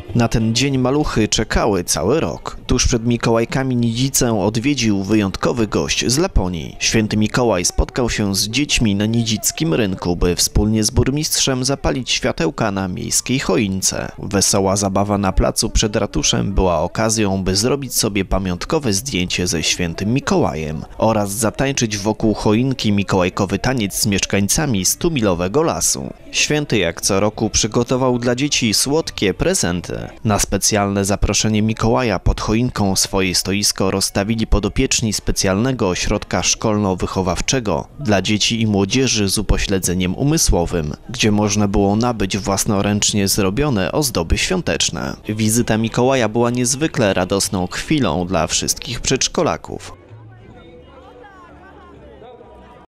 Na ten dzień maluchy czekały cały rok. Tuż przed Mikołajkami Nidzicę odwiedził wyjątkowy gość z Laponii. Święty Mikołaj spotkał się z dziećmi na nidzickim rynku, by wspólnie z burmistrzem zapalić światełka na miejskiej choince. Wesoła zabawa na placu przed ratuszem była okazją, by zrobić sobie pamiątkowe zdjęcie ze Świętym Mikołajem oraz zatańczyć wokół choinki mikołajkowy taniec z mieszkańcami 100-milowego lasu. Święty jak co roku przygotował dla dzieci słodkie prezenty. Na specjalne zaproszenie Mikołaja pod choinką swoje stoisko rozstawili podopieczni specjalnego ośrodka szkolno-wychowawczego dla dzieci i młodzieży z upośledzeniem umysłowym, gdzie można było nabyć własnoręcznie zrobione ozdoby świąteczne. Wizyta Mikołaja była niezwykle radosną chwilą dla wszystkich przedszkolaków.